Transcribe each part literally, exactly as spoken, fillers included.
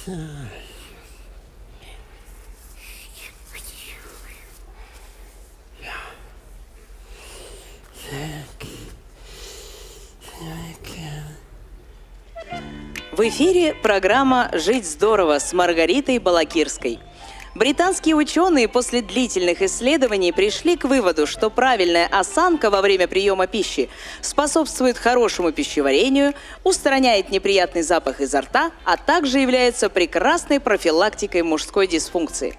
В эфире программа «Жить здорово» с Маргаритой Балакирской. Британские ученые после длительных исследований пришли к выводу, что правильная осанка во время приема пищи способствует хорошему пищеварению, устраняет неприятный запах изо рта, а также является прекрасной профилактикой мужской дисфункции.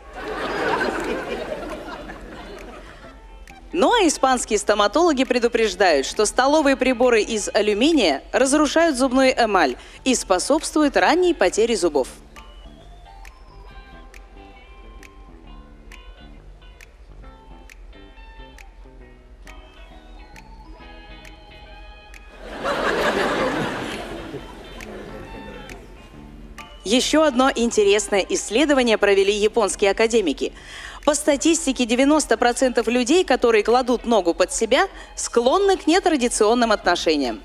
Ну а испанские стоматологи предупреждают, что столовые приборы из алюминия разрушают зубную эмаль и способствуют ранней потере зубов. Еще одно интересное исследование провели японские академики. По статистике, девяносто процентов людей, которые кладут ногу под себя, склонны к нетрадиционным отношениям.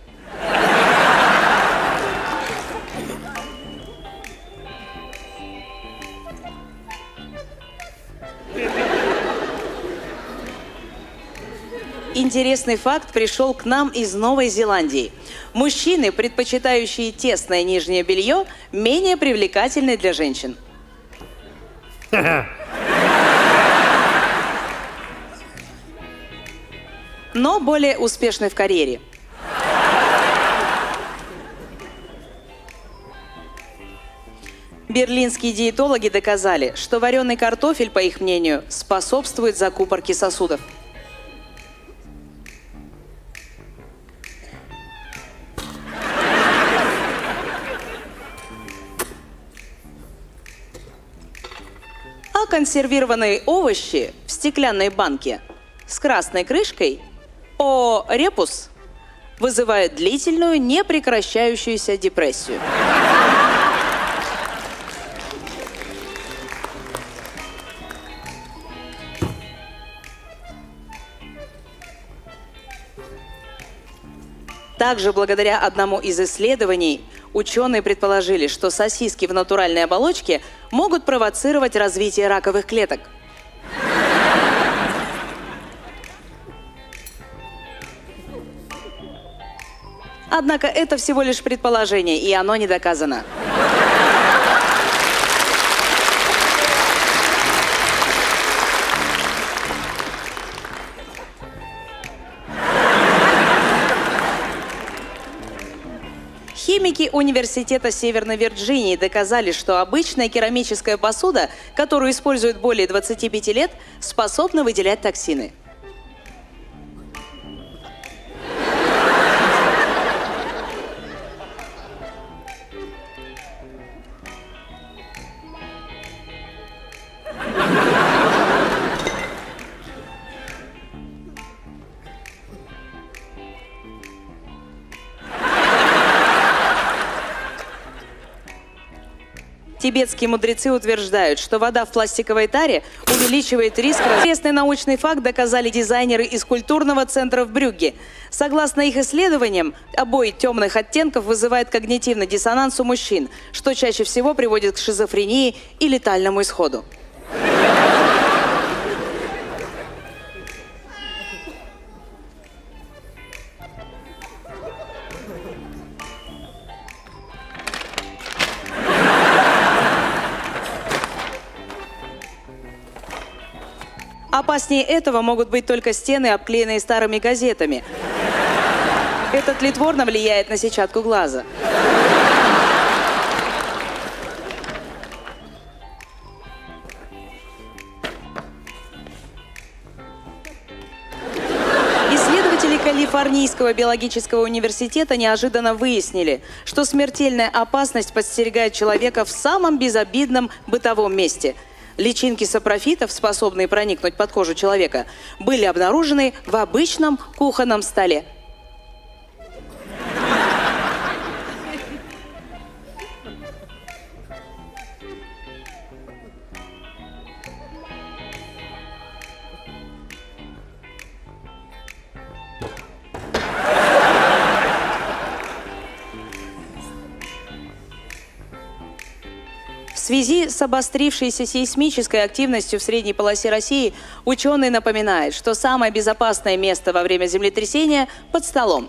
Интересный факт пришел к нам из Новой Зеландии. Мужчины, предпочитающие тесное нижнее белье, менее привлекательны для женщин. Но более успешны в карьере. Берлинские диетологи доказали, что вареный картофель, по их мнению, способствует закупорке сосудов. А консервированные овощи в стеклянной банке с красной крышкой о репус вызывают длительную, непрекращающуюся депрессию. Также благодаря одному из исследований ученые предположили, что сосиски в натуральной оболочке могут провоцировать развитие раковых клеток. Однако это всего лишь предположение, и оно не доказано. Химики Университета Северной Вирджинии доказали, что обычная керамическая посуда, которую используют более двадцати пяти лет, способна выделять токсины. Тибетские мудрецы утверждают, что вода в пластиковой таре увеличивает риск. Интересный научный факт доказали дизайнеры из культурного центра в Брюгге. Согласно их исследованиям, обои темных оттенков вызывают когнитивный диссонанс у мужчин, что чаще всего приводит к шизофрении и летальному исходу. Опаснее этого могут быть только стены, обклеенные старыми газетами. Это тлетворно влияет на сетчатку глаза. Исследователи Калифорнийского биологического университета неожиданно выяснили, что смертельная опасность подстерегает человека в самом безобидном бытовом месте – личинки сапрофитов, способные проникнуть под кожу человека, были обнаружены в обычном кухонном столе. В связи с обострившейся сейсмической активностью в средней полосе России ученые напоминают, что самое безопасное место во время землетрясения – под столом.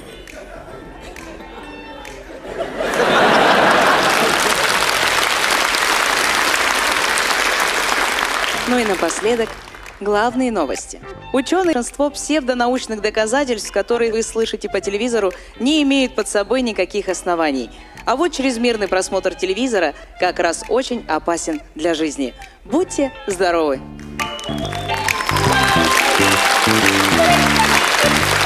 Ну и напоследок главные новости. Ученые, большинство псевдонаучных доказательств, которые вы слышите по телевизору, не имеют под собой никаких оснований. А вот чрезмерный просмотр телевизора как раз очень опасен для жизни. Будьте здоровы!